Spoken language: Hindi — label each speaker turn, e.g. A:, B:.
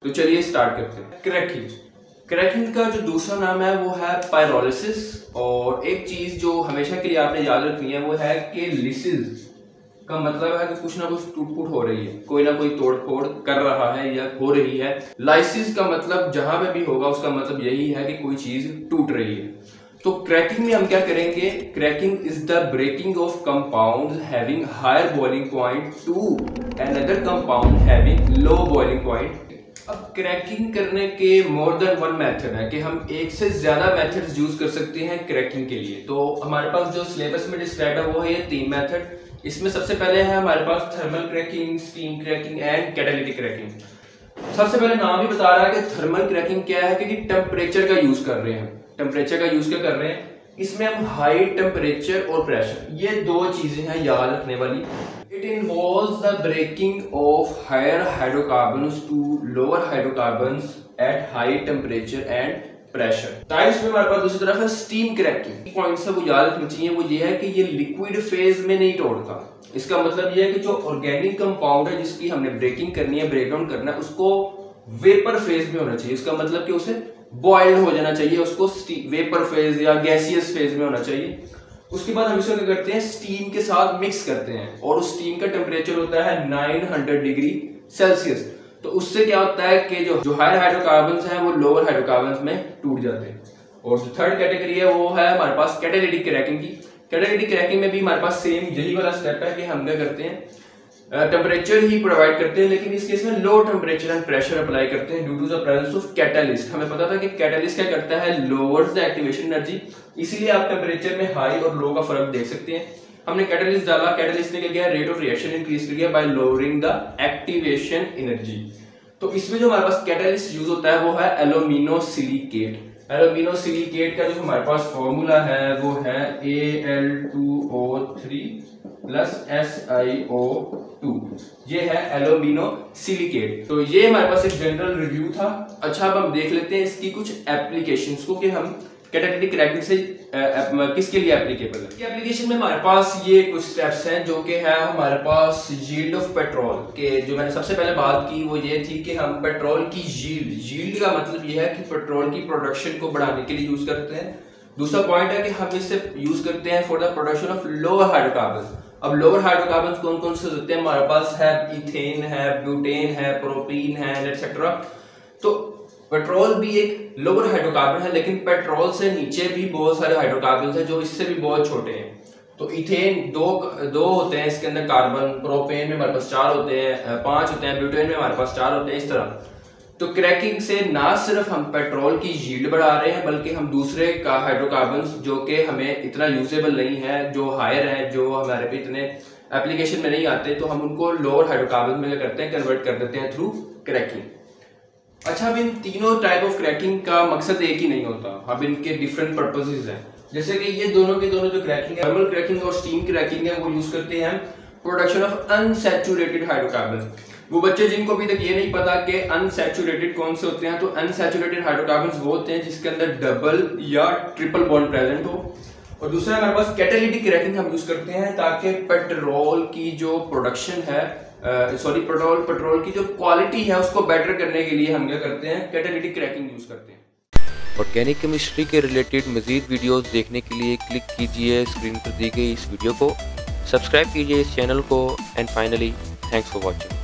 A: तो चलिए स्टार्ट करते हैं। क्रैकिंग। क्रैकिंग का जो दूसरा नाम है वो है पायरोलिसिस। और एक चीज जो हमेशा के लिए आपने याद रखनी है वो है कि लिसिस का मतलब है कि कुछ ना कुछ टूट फूट हो रही है, कोई ना कोई तोड़ फोड़ कर रहा है या हो रही है। लाइसिस का मतलब जहां पे भी होगा उसका मतलब यही है कि कोई चीज टूट रही है। तो क्रैकिंग में हम क्या करेंगे? Cracking is the breaking of compounds having higher boiling point to another compound having low boiling point. अब क्रैकिंग करने के मोर देन वन मेथड है कि हम एक से ज्यादा मेथड्स यूज कर सकते हैं क्रैकिंग के लिए। तो हमारे पास जो सिलेबस में डिस्क्राइब है वो है ये 3 मेथड। इसमें सबसे पहले है हमारे पास thermal cracking, steam cracking and catalytic cracking. सबसे पहले नाम ही बता रहा है कि थर्मल क्रैकिंग क्या है, क्योंकि टेम्परेचर का यूज कर रहे हैं। टेम्परेचर का यूज क्या कर रहे हैं? इसमें हम हाई टेम्परेचर और प्रेशर, ये दो चीजें हैं याद रखने वाली। It involves the breaking of higher hydrocarbons to lower hydrocarbons at high temperature and pressure. Types में हमारे पास दूसरी तरफ है स्टीम क्रैकिंग। पॉइंट्स है वो याद रखना चाहिए, वो ये है कि ये लिक्विड फेज में नहीं तोड़ता। इसका मतलब ये है कि जो ऑर्गेनिक कंपाउंड है जिसकी हमने ब्रेकिंग करनी है, ब्रेक डाउन करना है, उसको वेपर फेज में होना चाहिए। इसका मतलब कि उसे बॉइल्ड हो जाना चाहिए, उसको वेपर फेज या गैसियस फेज में होना चाहिए। उसके बाद हम इसको क्या करते हैं? स्टीम के साथ मिक्स करते हैं और उस स्टीम का टेम्परेचर होता है 900 डिग्री सेल्सियस। तो उससे क्या होता है कि जो हायर हाइड्रोकार्बन्स हैं वो लोअर हाइड्रोकार्बन्स में टूट जाते हैं। और जो थर्ड कैटेगरी है वो है हमारे पास कैटालिटिक क्रैकिंग की। कैटालिटिक क्रैकिंग में भी हमारे पास सेम यही वाला स्टेप है कि हम क्या करते हैं? टेम्परेचर ही प्रोवाइड करते हैं, लेकिन इस केस में low temperature and pressure apply करते हैं due to the presence of catalyst. हमें पता था कि कैटलिस्ट क्या करता है? Lowers the activation energy. इसीलिए आप टेम्परेचर में हाई और लो का फर्क देख सकते हैं। हमने कैटलिस्ट डाला, कैटलिस्ट ने क्या किया? रेट ऑफ रिएक्शन इंक्रीज कर दिया by lowering the activation energy. तो इसमें जो हमारे पास कैटलिस्ट यूज होता है वो है एल्यूमिनो सिलिकेट। एल्यूमिनो सिलिकेट का जो हमारे पास फॉर्मूला है वो है Al2O3 प्लस SiO2। ये है एल्यूमिनो सिलिकेट। तो ये हमारे पास एक जनरल रिव्यू था। अच्छा, अब हम देख लेते हैं इसकी कुछ एप्लीकेशंस को कि हम कैटालिटिक क्रैकिंग से किसके लिए एप्लीकेबल है। ये एप्लीकेशन में हमारे पास ये कुछ स्टेप्स हैं जो कि है हमारे पास यील्ड ऑफ पेट्रोल के। जो मैंने सबसे पहले बात की वो ये थी कि हम पेट्रोल की यील्ड का मतलब ये है कि पेट्रोल की प्रोडक्शन को बढ़ाने के लिए यूज करते हैं। दूसरा पॉइंट है कि हम इसे यूज करते हैं for the production of lower hydrocarbon. अब लोअर हाइड्रोकार्बन कौन कौन से होते हैं? हमारे पास है इथेन है, ब्यूटेन है, प्रोपीन है एटसेट्रा। तो पेट्रोल भी एक लोअर हाइड्रोकार्बन है, लेकिन पेट्रोल से नीचे भी बहुत सारे हाइड्रोकार्बन हैं जो इससे भी बहुत छोटे हैं। तो इथेन दो होते हैं इसके अंदर कार्बन, प्रोपेन में हमारे पास 4 होते हैं, 5 होते हैं, ब्यूटेन में हमारे पास 4 होते हैं, इस तरह। तो क्रैकिंग से ना सिर्फ हम पेट्रोल की यील्ड बढ़ा रहे हैं बल्कि हम दूसरे का हाइड्रोकार्बन्स जो कि हमें इतना यूजेबल नहीं है, जो हायर है, जो हमारे पे इतने एप्लीकेशन में नहीं आते, तो हम उनको लोअर हाइड्रोकार्बन में क्या करते हैं? कन्वर्ट कर देते हैं थ्रू क्रैकिंग। अच्छा, अब इन तीनों टाइप ऑफ क्रैकिंग का मकसद एक ही नहीं होता। अब इनके डिफरेंट पर्पसेस हैं। जैसे कि ये दोनों के दोनों जो क्रैकिंग है, थर्मल क्रैकिंग और स्टीम क्रैकिंग है, वो यूज करते हैं प्रोडक्शन ऑफ अनसैचुरेटेड हाइड्रोकार्बन। वो बच्चे जिनको अभी तक ये नहीं पता कि अनसैचुरेटेड कौन से होते हैं, तो अनसैचुरेटेड हाइड्रोकार्बन वो होते हैं जिसके अंदर डबल या ट्रिपल बॉन्ड प्रेजेंट हो। और दूसरा हमारे पास कैटालिटिक क्रैकिंग हम यूज करते हैं ताकि पेट्रोल की जो प्रोडक्शन है, पेट्रोल की जो क्वालिटी है उसको बेटर करने के लिए हम क्या करते हैं? कैटालिटिक क्रैकिंग यूज करते हैं।
B: ऑर्गेनिक केमिस्ट्री के रिलेटेड मजीद वीडियोस देखने के लिए क्लिक कीजिए स्क्रीन पर दी गई इस वीडियो को, सब्सक्राइब कीजिए इस चैनल को, and finally thanks for watching.